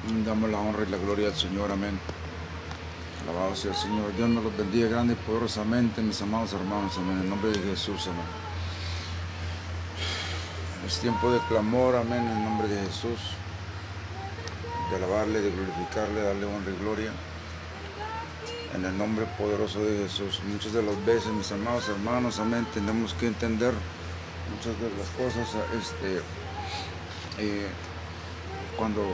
Damos la honra y la gloria al Señor, amén. Alabado sea el Señor. Dios nos los bendiga grande y poderosamente, mis amados hermanos, amén. En el nombre de Jesús, amén. Es tiempo de clamor, amén, en el nombre de Jesús. De alabarle, de glorificarle, darle honra y gloria. En el nombre poderoso de Jesús. Muchas de las veces, mis amados hermanos, amén, tenemos que entender muchas de las cosas, cuando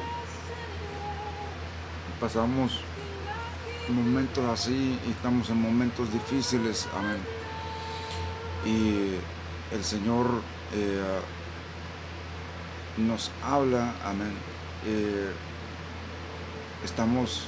pasamos momentos así y estamos en momentos difíciles, amén. Y el Señor nos habla, amén. Estamos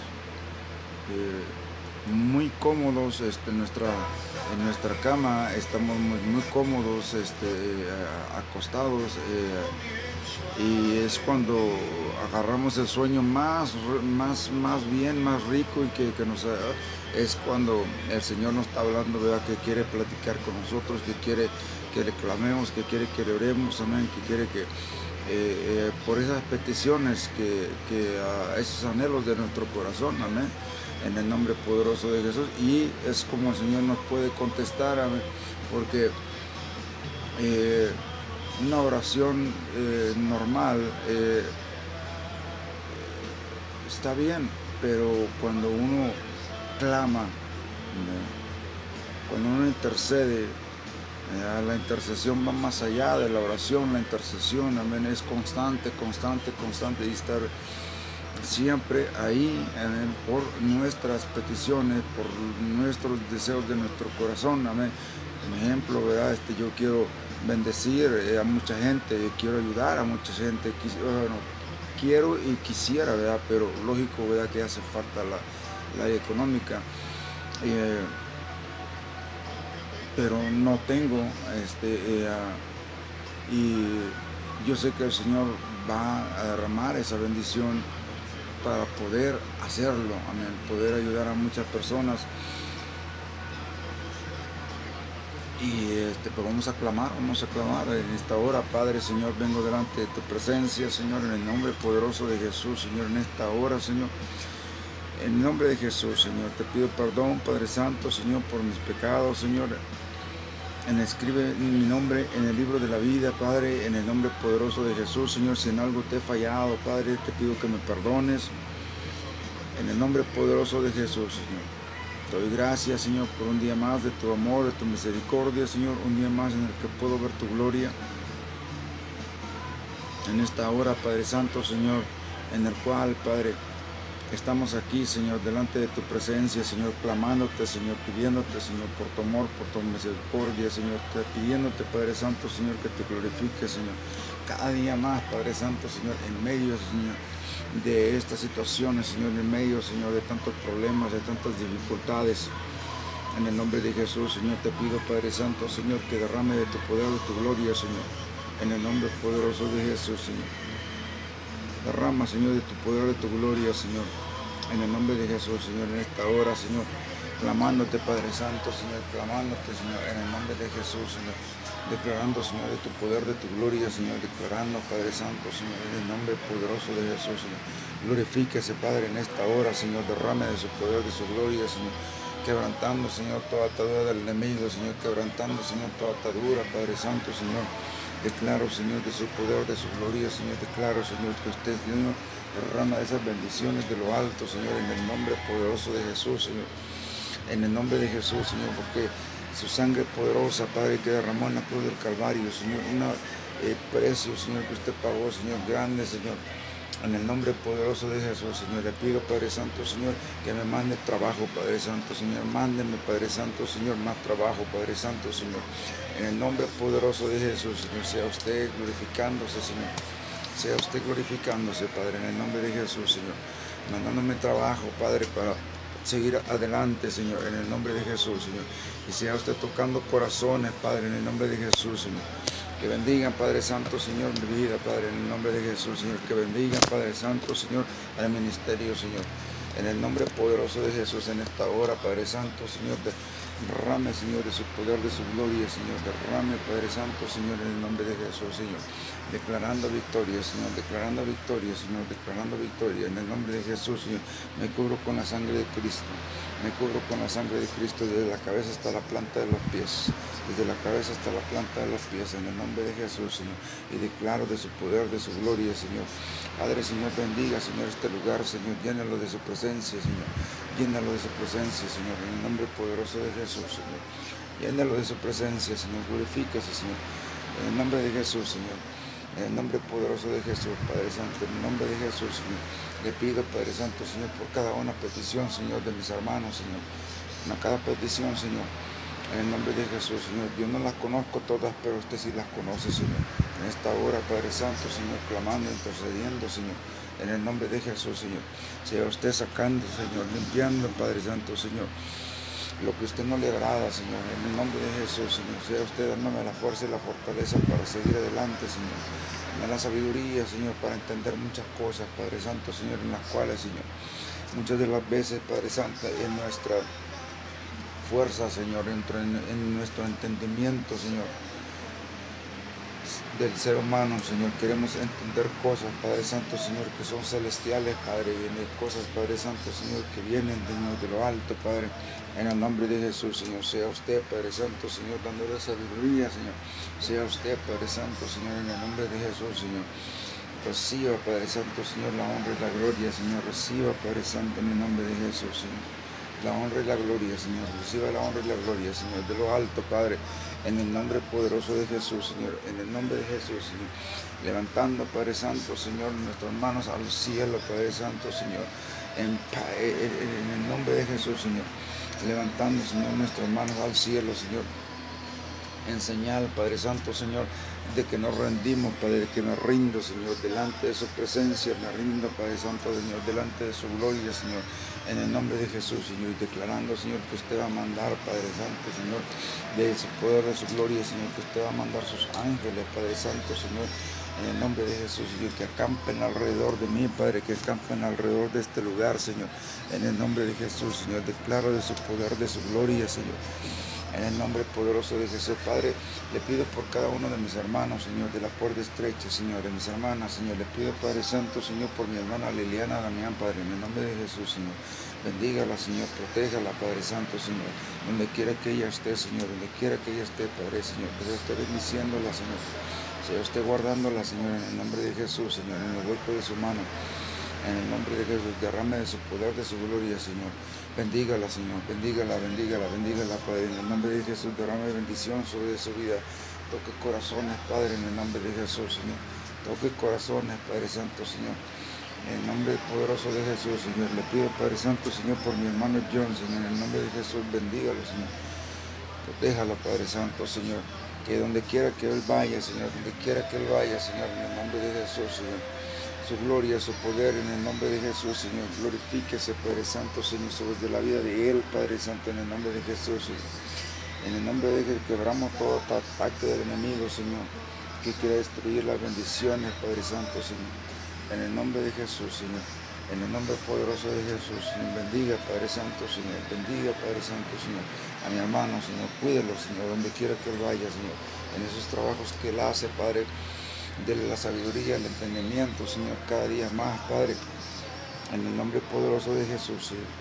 muy cómodos en nuestra cama, estamos muy cómodos acostados, y es cuando agarramos el sueño más bien, más rico, y que es cuando el Señor nos está hablando, ¿verdad? Que quiere platicar con nosotros, que quiere que le clamemos, que quiere que le oremos, amén, que quiere que por esas peticiones, esos anhelos de nuestro corazón, amén, en el nombre poderoso de Jesús. Y es como el Señor nos puede contestar, amén, porque una oración normal está bien, pero cuando uno clama, cuando uno intercede, la intercesión va más allá de la oración. La intercesión, amén, es constante, y estar siempre ahí, amén, por nuestras peticiones, por nuestros deseos de nuestro corazón, amén. Por ejemplo, ¿verdad? Yo quiero bendecir a mucha gente, quiero ayudar a mucha gente, quiero y quisiera, ¿verdad? Pero lógico, ¿verdad?, que hace falta la económica, pero no tengo, y yo sé que el Señor va a derramar esa bendición para poder hacerlo, amén, poder ayudar a muchas personas. Y pues vamos a clamar en esta hora. Padre, Señor, vengo delante de tu presencia, Señor, en el nombre poderoso de Jesús, Señor, en esta hora, Señor. En el nombre de Jesús, Señor, te pido perdón, Padre Santo, Señor, por mis pecados, Señor. Escribe mi nombre en el libro de la vida, Padre, en el nombre poderoso de Jesús, Señor. Si en algo te he fallado, Padre, te pido que me perdones. En el nombre poderoso de Jesús, Señor. Te doy gracias, Señor, por un día más de tu amor, de tu misericordia, Señor. Un día más en el que puedo ver tu gloria. En esta hora, Padre Santo, Señor, en el cual, Padre, estamos aquí, Señor, delante de tu presencia, Señor, clamándote, Señor, pidiéndote, Señor, por tu amor, por tu misericordia, Señor, pidiéndote, Padre Santo, Señor, que te glorifiques, Señor, cada día más, Padre Santo, Señor, en medio, Señor, de estas situaciones, Señor, en medio, Señor, de tantos problemas, de tantas dificultades. En el nombre de Jesús, Señor, te pido, Padre Santo, Señor, que derrame de tu poder, de tu gloria, Señor, en el nombre poderoso de Jesús, Señor. Derrama, Señor, de tu poder, de tu gloria, Señor, en el nombre de Jesús, Señor, en esta hora, Señor, clamándote, Padre Santo, Señor, clamándote, Señor, en el nombre de Jesús, Señor, declarando, Señor, de tu poder, de tu gloria, Señor, declarando, Padre Santo, Señor, en el nombre poderoso de Jesús, Señor. Glorifíquese, Padre, en esta hora, Señor, derrame de su poder, de su gloria, Señor, quebrantando, Señor, toda atadura del enemigo, Señor, quebrantando, Señor, toda atadura, Padre Santo, Señor. Declaro, Señor, de su poder, de su gloria, Señor, declaro, Señor, que usted, Señor, derrama esas bendiciones de lo alto, Señor, en el nombre poderoso de Jesús, Señor, en el nombre de Jesús, Señor, porque su sangre poderosa, Padre, que derramó en la cruz del Calvario, Señor, un precio, Señor, que usted pagó, Señor, grande, Señor. En el nombre poderoso de Jesús, Señor, le pido, Padre Santo, Señor, que me mande trabajo, Padre Santo, Señor, mándeme, Padre Santo, Señor, más trabajo, Padre Santo, Señor. En el nombre poderoso de Jesús, Señor, sea usted glorificándose, Señor. Sea usted glorificándose, Padre, en el nombre de Jesús, Señor. Mandándome trabajo, Padre, para seguir adelante, Señor, en el nombre de Jesús, Señor. Y sea usted tocando corazones, Padre, en el nombre de Jesús, Señor. Que bendigan, Padre Santo, Señor, mi vida, Padre, en el nombre de Jesús, Señor. Que bendigan, Padre Santo, Señor, al ministerio, Señor. En el nombre poderoso de Jesús, en esta hora, Padre Santo, Señor, Derrame, Señor, de su poder, de su gloria, Señor. Derrame, Padre Santo, Señor, en el nombre de Jesús, Señor. Declarando victoria, Señor. Declarando victoria, Señor. Declarando victoria. En el nombre de Jesús, Señor. Me cubro con la sangre de Cristo. Me cubro con la sangre de Cristo desde la cabeza hasta la planta de los pies. Desde la cabeza hasta la planta de los pies. En el nombre de Jesús, Señor. Y declaro de su poder, de su gloria, Señor. Padre, Señor, bendiga, Señor, este lugar, Señor. Llénalo de su presencia, Señor. Llénalo de su presencia, Señor. En el nombre poderoso de Jesús, Señor. Llénalo de su presencia, Señor. Glorifíquese, Señor. En el nombre de Jesús, Señor. En el nombre poderoso de Jesús, Padre Santo. En el nombre de Jesús, Señor. Le pido, Padre Santo, Señor, por cada una petición, Señor, de mis hermanos, Señor. Cada petición, Señor. En el nombre de Jesús, Señor. Yo no las conozco todas, pero usted sí las conoce, Señor. En esta hora, Padre Santo, Señor, clamando, intercediendo, Señor. En el nombre de Jesús, Señor. Sea usted sacando, Señor, limpiando, Padre Santo, Señor. Lo que a usted no le agrada, Señor. En el nombre de Jesús, Señor. Sea usted dándome la fuerza y la fortaleza para seguir adelante, Señor. Dame la sabiduría, Señor, para entender muchas cosas, Padre Santo, Señor, en las cuales, Señor, muchas de las veces, Padre Santo, en nuestra fuerza, Señor, en nuestro entendimiento, Señor, del ser humano, Señor, queremos entender cosas, Padre Santo, Señor, que son celestiales, Padre, y cosas, Padre Santo, Señor, que vienen, Señor, de lo alto, Padre, en el nombre de Jesús, Señor. Sea usted, Padre Santo, Señor, dándole sabiduría, Señor. Sea usted, Padre Santo, Señor, en el nombre de Jesús, Señor. Reciba, Padre Santo, Señor, la honra y la gloria, Señor. Reciba, Padre Santo, en el nombre de Jesús, Señor. La honra y la gloria, Señor. Reciba la honra y la gloria, Señor, de lo alto, Padre, en el nombre poderoso de Jesús, Señor. En el nombre de Jesús, Señor. Levantando, Padre Santo, Señor, nuestras manos al cielo, Padre Santo, Señor. En el nombre de Jesús, Señor. Levantando, Señor, nuestras manos al cielo, Señor. En señal, Padre Santo, Señor, de que nos rendimos, Padre, que me rindo, Señor, delante de su presencia, me rindo, Padre Santo, Señor, delante de su gloria, Señor, en el nombre de Jesús, Señor, y declarando, Señor, que usted va a mandar, Padre Santo, Señor, de su poder, de su gloria, Señor, que usted va a mandar sus ángeles, Padre Santo, Señor, en el nombre de Jesús, Señor, que acampen alrededor de mí, Padre, que acampen alrededor de este lugar, Señor, en el nombre de Jesús, Señor, declaro de su poder, de su gloria, Señor. En el nombre poderoso de Jesús, Padre, le pido por cada uno de mis hermanos, Señor, de la puerta estrecha, Señor, de mis hermanas, Señor. Le pido, Padre Santo, Señor, por mi hermana Liliana Damián, Padre, en el nombre de Jesús, Señor. Bendígala, Señor, protégala, Padre Santo, Señor. Donde quiera que ella esté, Señor, donde quiera que ella esté, Padre, Señor. Que sea usted bendiciéndola, Señor. Sea usted guardándola, Señor, en el nombre de Jesús, Señor, en el hueco de su mano. En el nombre de Jesús, derrame de su poder, de su gloria, Señor. Bendígala, Señor. Bendígala, bendígala, bendígala, Padre. En el nombre de Jesús, derrame bendición sobre su vida. Toque corazones, Padre, en el nombre de Jesús, Señor. Toque corazones, Padre Santo, Señor. En el nombre poderoso de Jesús, Señor. Le pido, Padre Santo, Señor, por mi hermano John, Señor. En el nombre de Jesús, bendígalo, Señor. Protéjalo, Padre Santo, Señor. Que donde quiera que él vaya, Señor. Donde quiera que él vaya, Señor. En el nombre de Jesús, Señor. Su gloria, su poder en el nombre de Jesús, Señor. Glorifíquese, Padre Santo, Señor, sobre la vida de él, Padre Santo, en el nombre de Jesús, Señor. En el nombre de Jesús, quebramos todo ataque del enemigo, Señor, que quiera destruir las bendiciones, Padre Santo, Señor. En el nombre de Jesús, Señor. En el nombre poderoso de Jesús, Señor. Bendiga, Padre Santo, Señor. Bendiga, Padre Santo, Señor. A mi hermano, Señor. Cuídelo, Señor, donde quiera que él vaya, Señor. En esos trabajos que él hace, Padre. Dele la sabiduría, el entendimiento, Señor, cada día más, Padre, en el nombre poderoso de Jesús, Señor.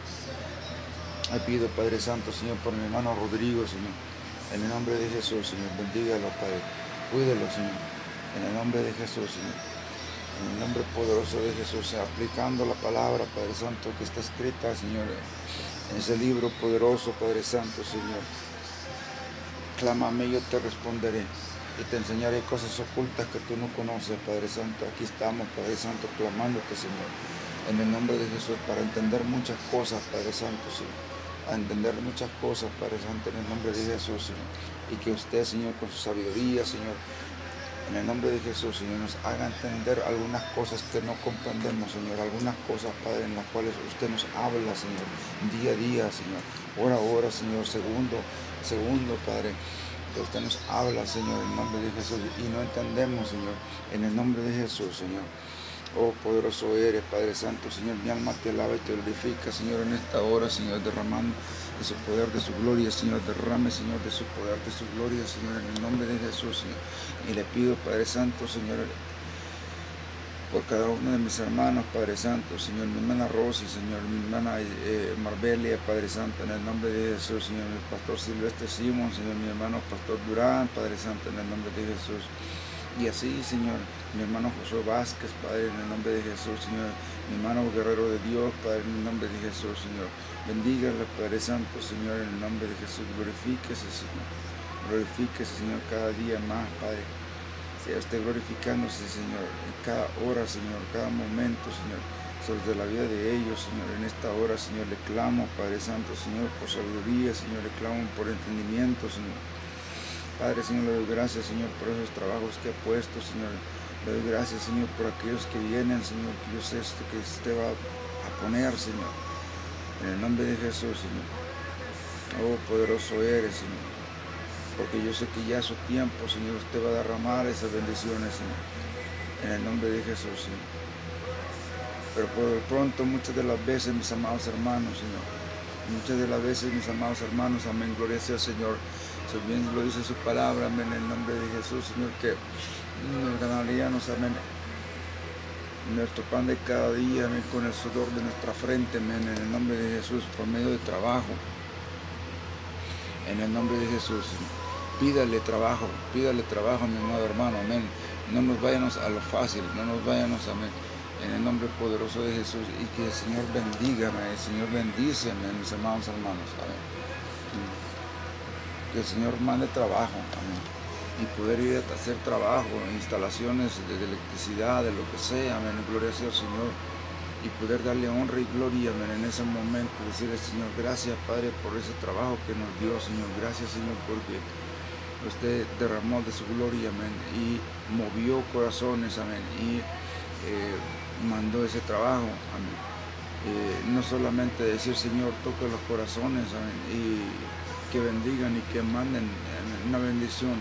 Le pido, Padre Santo, Señor, por mi hermano Rodrigo, Señor, en el nombre de Jesús, Señor, bendígalo, Padre, cuídelo, Señor, en el nombre de Jesús, Señor, en el nombre poderoso de Jesús, Señor, aplicando la palabra, Padre Santo, que está escrita, Señor, en ese libro poderoso, Padre Santo, Señor. Clámame y yo te responderé. Y te enseñaré cosas ocultas que tú no conoces, Padre Santo. Aquí estamos, Padre Santo, clamándote, Señor, en el nombre de Jesús, para entender muchas cosas, Padre Santo, Señor. A entender muchas cosas, Padre Santo, en el nombre de Jesús, Señor. Y que usted, Señor, con su sabiduría, Señor, en el nombre de Jesús, Señor, nos haga entender algunas cosas que no comprendemos, Señor. Algunas cosas, Padre, en las cuales usted nos habla, Señor, día a día, Señor. Hora a hora, Señor, segundo a segundo, Padre. Que usted nos habla, Señor, en el nombre de Jesús, y no entendemos, Señor, en el nombre de Jesús, Señor. Oh, poderoso eres, Padre Santo, Señor, mi alma te alaba y te glorifica, Señor, en esta hora, Señor, derramando de su poder, de su gloria, Señor, derrame, Señor, de su poder, de su gloria, Señor, en el nombre de Jesús, Señor. Y le pido, Padre Santo, Señor, por cada uno de mis hermanos, Padre Santo, Señor, mi hermana Rosy, Señor, mi hermana Marbelia, Padre Santo, en el nombre de Jesús, Señor, mi pastor Silvestre Simón, Señor, mi hermano Pastor Durán, Padre Santo, en el nombre de Jesús. Y así, Señor, mi hermano Josué Vázquez, Padre, en el nombre de Jesús, Señor, mi hermano guerrero de Dios, Padre, en el nombre de Jesús, Señor. Bendígale, Padre Santo, Señor, en el nombre de Jesús. Glorifíquese, Señor. Glorifíquese, Señor, cada día más, Padre. Sea usted glorificándose, Señor, en cada hora, Señor, cada momento, Señor, sobre la vida de ellos, Señor. En esta hora, Señor, le clamo, Padre Santo, Señor, por sabiduría, Señor, le clamo por entendimiento, Señor. Padre, Señor, le doy gracias, Señor, por esos trabajos que ha puesto, Señor. Le doy gracias, Señor, por aquellos que vienen, Señor, que yo sé que usted va a poner, Señor. En el nombre de Jesús, Señor. Oh, poderoso eres, Señor. Porque yo sé que ya a su tiempo, Señor, usted va a derramar esas bendiciones, Señor. En el nombre de Jesús, Señor. Pero por el pronto, muchas de las veces, mis amados hermanos, Señor. Muchas de las veces, mis amados hermanos, amén, gloria sea al Señor. Si bien lo dice su palabra, amén, en el nombre de Jesús, Señor, que nos ganaríamos, amén, nuestro pan de cada día, amén, con el sudor de nuestra frente, amén, en el nombre de Jesús, por medio de trabajo. En el nombre de Jesús, Señor. Pídale trabajo, mi amado hermano, amén. No nos vayamos a lo fácil, no nos vayamos, amén. En el nombre poderoso de Jesús, y que el Señor bendiga, amén. El Señor bendice, amén, mis amados hermanos, amén. Que el Señor mande trabajo, amén. Y poder ir a hacer trabajo, instalaciones de electricidad, de lo que sea, amén. Gloria sea al Señor. Y poder darle honra y gloria, amén, en ese momento. Decirle, Señor, gracias, Padre, por ese trabajo que nos dio, Señor. Gracias, Señor, porque usted derramó de su gloria, amén, y movió corazones, amén, y mandó ese trabajo, amén. No solamente decir, Señor, toque los corazones, amén, y que bendigan y que manden, amén, una bendición.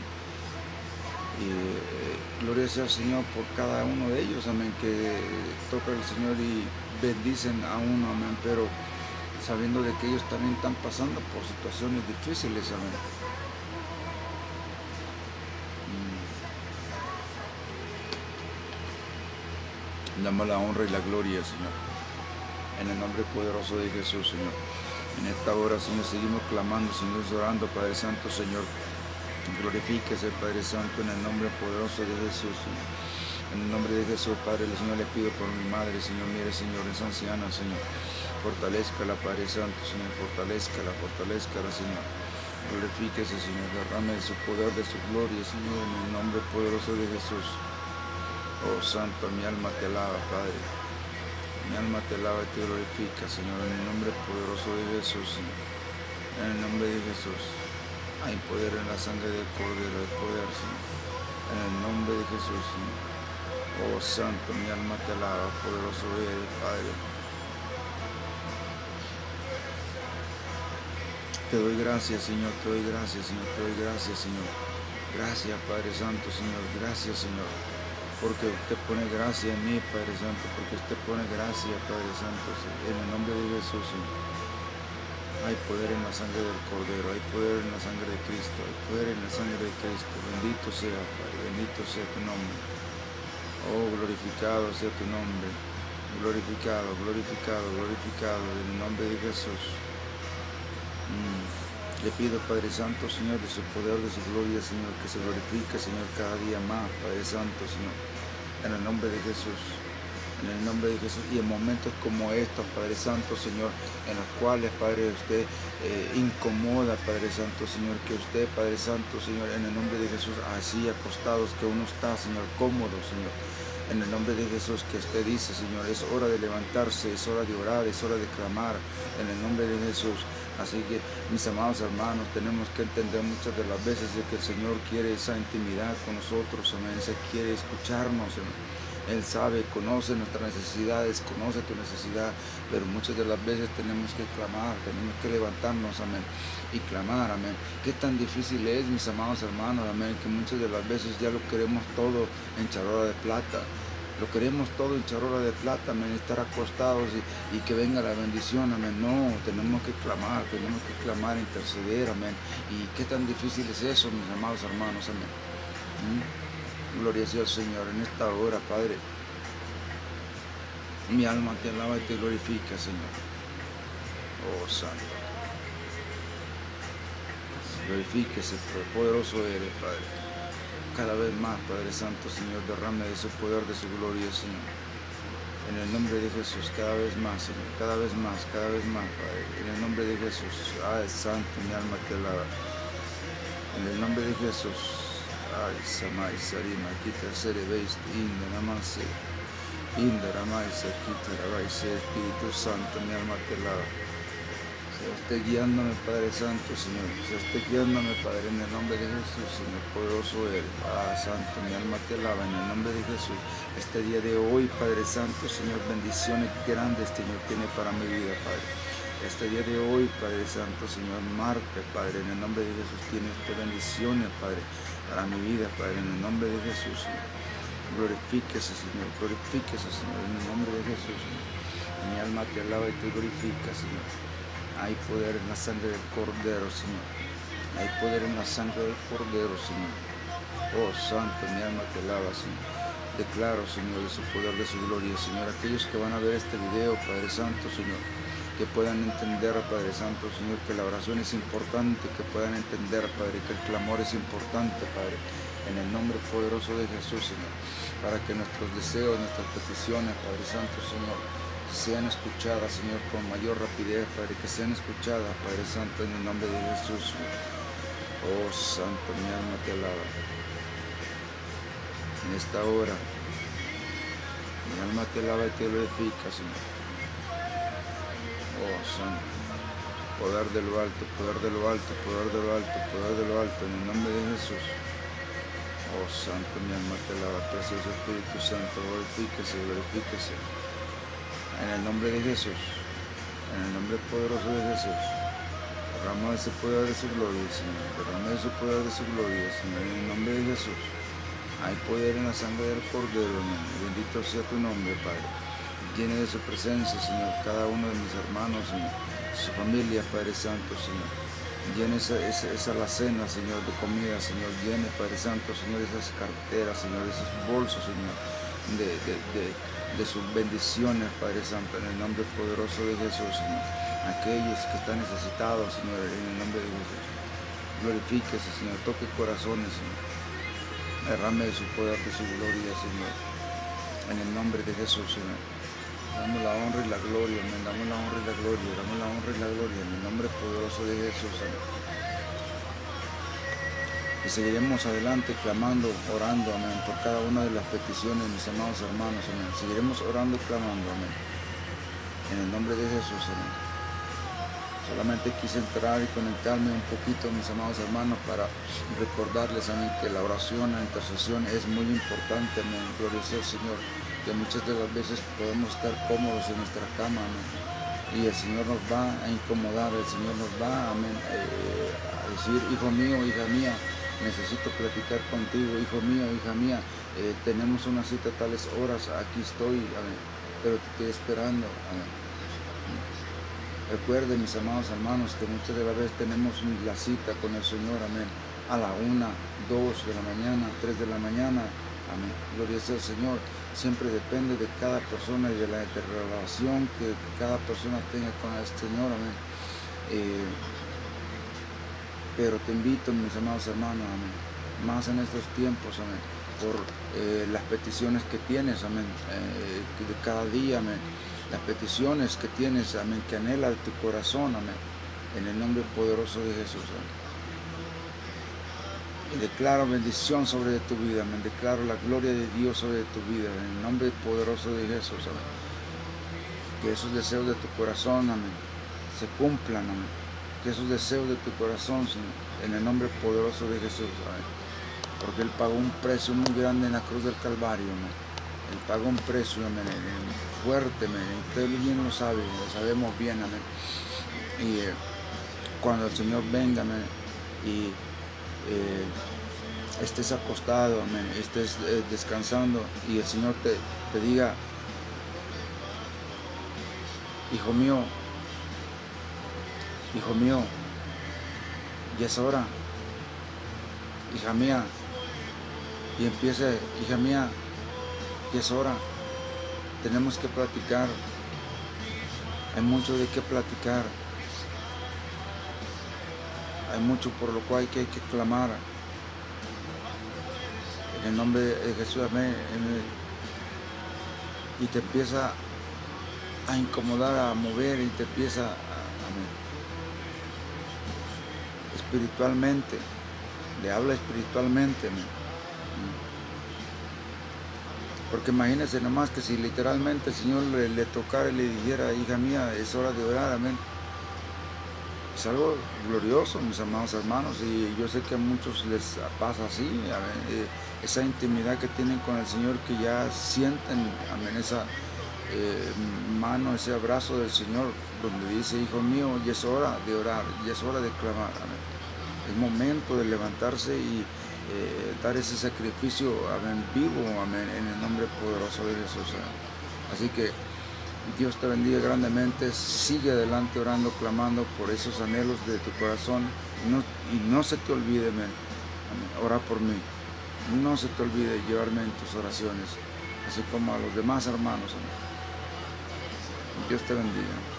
Y gloria sea al Señor por cada uno de ellos, amén, que toca el Señor y bendicen a uno, amén, pero sabiendo de que ellos también están pasando por situaciones difíciles, amén. Damos la honra y la gloria, Señor, en el nombre poderoso de Jesús, Señor. En esta hora, Señor, seguimos clamando, Señor, orando, Padre Santo, Señor. Glorifíquese, Padre Santo, en el nombre poderoso de Jesús, Señor. En el nombre de Jesús, Padre, el Señor, le pido por mi madre, Señor, mire, Señor, es anciana, Señor. Fortalezcala, Padre Santo, Señor, fortalezcala, Señor. Glorifíquese, Señor, derrame de su poder, de su gloria, Señor, en el nombre poderoso de Jesús. Oh Santo, mi alma te alaba, Padre. Mi alma te alaba y te glorifica, Señor, en el nombre poderoso de Jesús, Señor. En el nombre de Jesús. Hay poder en la sangre del Cordero, hay poder, Señor. En el nombre de Jesús, Señor. Oh Santo, mi alma te alaba, poderoso eres, Padre. Te doy gracias, Señor, te doy gracias, Señor, te doy gracias, Señor. Gracias, Padre Santo, Señor, gracias, Señor. Porque usted pone gracia en mí, Padre Santo, porque usted pone gracia, Padre Santo, en el nombre de Jesús, Señor. Hay poder en la sangre del Cordero, hay poder en la sangre de Cristo, hay poder en la sangre de Cristo. Bendito sea, Padre, bendito sea tu nombre. Oh, glorificado sea tu nombre. Glorificado, glorificado, glorificado en el nombre de Jesús. Le pido, Padre Santo, Señor, de su poder, de su gloria, Señor, que se glorifique, Señor, cada día más, Padre Santo, Señor, en el nombre de Jesús. En el nombre de Jesús, y en momentos como estos, Padre Santo, Señor, en los cuales, Padre, usted incomoda, Padre Santo, Señor, que usted, Padre Santo, Señor, en el nombre de Jesús, así acostados, que uno está, Señor, cómodo, Señor, en el nombre de Jesús, que usted dice, Señor, es hora de levantarse, es hora de orar, es hora de clamar, en el nombre de Jesús. Así que, mis amados hermanos, tenemos que entender muchas de las veces de que el Señor quiere esa intimidad con nosotros, amén, se quiere escucharnos, amén. Él sabe, conoce nuestras necesidades, conoce tu necesidad, pero muchas de las veces tenemos que clamar, tenemos que levantarnos, amén, y clamar, amén. Qué tan difícil es, mis amados hermanos, amén, que muchas de las veces ya lo queremos todo en charola de plata. Lo queremos todo en charola de plata, amén, estar acostados y que venga la bendición, amén. No, tenemos que clamar, interceder, amén. Y qué tan difícil es eso, mis amados hermanos, amén. Gloria sea al Señor en esta hora, Padre. Mi alma te alaba y te glorifica, Señor. Oh, Santo. Glorifíquese, poderoso eres, Padre. Cada vez más, Padre Santo, Señor, derrame de su poder, de su gloria, Señor. En el nombre de Jesús, cada vez más, Señor, cada vez más, Padre. En el nombre de Jesús, ay, Santo, mi alma te alaba. En el nombre de Jesús, ay, Samay, Sarima, Kita, Serebeist, Indenamase, Inderamay, Sekita, Rabaise, Espíritu Santo, mi alma te alaba. Sea usted guiándome, Padre Santo, Señor. Sea usted guiándome, Padre, en el nombre de Jesús, Señor. Poderoso eres. Santo, mi alma te alaba en el nombre de Jesús. Este día de hoy, Padre Santo, Señor, bendiciones grandes, Señor, tiene para mi vida, Padre. Este día de hoy, Padre Santo, Señor, marca, Padre, en el nombre de Jesús, tiene usted bendiciones, Padre, para mi vida, Padre, en el nombre de Jesús, Señor. Glorifíquese, Señor, en el nombre de Jesús, Señor. Mi alma te alaba y te glorifica, Señor. Hay poder en la sangre del Cordero, Señor. Hay poder en la sangre del Cordero, Señor. Oh, Santo, mi alma te alaba, Señor. Declaro, Señor, de su poder, de su gloria, Señor. Aquellos que van a ver este video, Padre Santo, Señor, que puedan entender, Padre Santo, Señor, que la oración es importante, que puedan entender, Padre, que el clamor es importante, Padre, en el nombre poderoso de Jesús, Señor, para que nuestros deseos, nuestras peticiones, Padre Santo, Señor, sean escuchadas, Señor, con mayor rapidez, Padre, que sean escuchadas, Padre Santo, en el nombre de Jesús, Señor. Oh, Santo, mi alma te alaba. En esta hora, mi alma te alaba y te glorifica, Señor. Oh, Santo, poder de lo alto, poder de lo alto, poder de lo alto, poder de lo alto, en el nombre de Jesús. Oh, Santo, mi alma te alaba, precioso Espíritu Santo, glorifíquese, glorifíquese. En el nombre de Jesús, en el nombre poderoso de Jesús, derrama ese poder de su gloria, Señor, derrama ese poder de su gloria, Señor, en el nombre de Jesús. Hay poder en la sangre del Cordero, amén. Bendito sea tu nombre, Padre. Llene de su presencia, Señor, cada uno de mis hermanos, Señor, su familia, Padre Santo, Señor. Llene esa alacena, Señor, de comida, Señor. Llene, Padre Santo, Señor, esas carteras, Señor, esos bolsos, Señor, de sus bendiciones, Padre Santo, en el nombre poderoso de Jesús, Señor. Aquellos que están necesitados, Señor, en el nombre de Jesús. Glorifíquese, Señor, toque corazones, Señor. Derrame de su poder, de su gloria, Señor. En el nombre de Jesús, Señor. Damos la honra y la gloria, amén. Damos la honra y la gloria, damos la honra y la gloria, en el nombre poderoso de Jesús, Señor. Y seguiremos adelante clamando, orando, amén, por cada una de las peticiones, mis amados hermanos, amén. Seguiremos orando y clamando, amén. En el nombre de Jesús, amén. Solamente quise entrar y conectarme un poquito, mis amados hermanos, para recordarles, amén, que la oración, la intercesión es muy importante, amén. Gloria sea al Señor, que muchas de las veces podemos estar cómodos en nuestra cama, amén, y el Señor nos va a incomodar, el Señor nos va, amén, a decir, hijo mío, hija mía, necesito platicar contigo, hijo mío, hija mía, tenemos una cita a tales horas, aquí estoy, amén, pero te estoy esperando, amén. Recuerden, mis amados hermanos, que muchas de las veces tenemos la cita con el Señor, amén, a la 1, 2 de la mañana, 3 de la mañana, amén. Gloria sea al Señor. Siempre depende de cada persona y de la relación que cada persona tenga con el Señor, amén. Pero te invito, mis amados hermanos, amén, más en estos tiempos, amén, por las peticiones que tienes, amén, de cada día, amén. Las peticiones que tienes, amén, que anhela tu corazón, amén, en el nombre poderoso de Jesús, amén. Y declaro bendición sobre tu vida, amén. Declaro la gloria de Dios sobre tu vida, en el nombre poderoso de Jesús, amén. Que esos deseos de tu corazón, amén, se cumplan, amén. Que esos deseos de tu corazón, Señor, en el nombre poderoso de Jesús, amén. Porque Él pagó un precio muy grande en la cruz del Calvario, amén. Él pagó un precio, amén, fuerte, amén. Usted bien lo sabe, lo sabemos bien, amén. Y cuando el Señor venga, amén, y estés acostado, amén, estés descansando y el Señor te diga, hijo mío, ya es hora, hija mía, y empiece, hija mía, ya es hora, tenemos que platicar, hay mucho de qué platicar, hay mucho por lo cual hay que clamar, en el nombre de Jesús, amén, y te empieza a incomodar, a mover, y te empieza amén, espiritualmente, le habla espiritualmente, amén. Porque imagínense nomás que si literalmente el Señor le tocara y le dijera, hija mía, es hora de orar, amén. Es algo glorioso, mis amados hermanos, y yo sé que a muchos les pasa así, amén, esa intimidad que tienen con el Señor, que ya sienten, amén, esa mano, ese abrazo del Señor, donde dice, hijo mío, ya es hora de orar, ya es hora de clamar, amén. Es momento de levantarse y dar ese sacrificio, amén, vivo, amén, en el nombre poderoso de Jesús. Así que Dios te bendiga grandemente, sigue adelante orando, clamando por esos anhelos de tu corazón, y no se te olvide, amén, orar por mí, no se te olvide llevarme en tus oraciones, así como a los demás hermanos, amén. Dios te bendiga.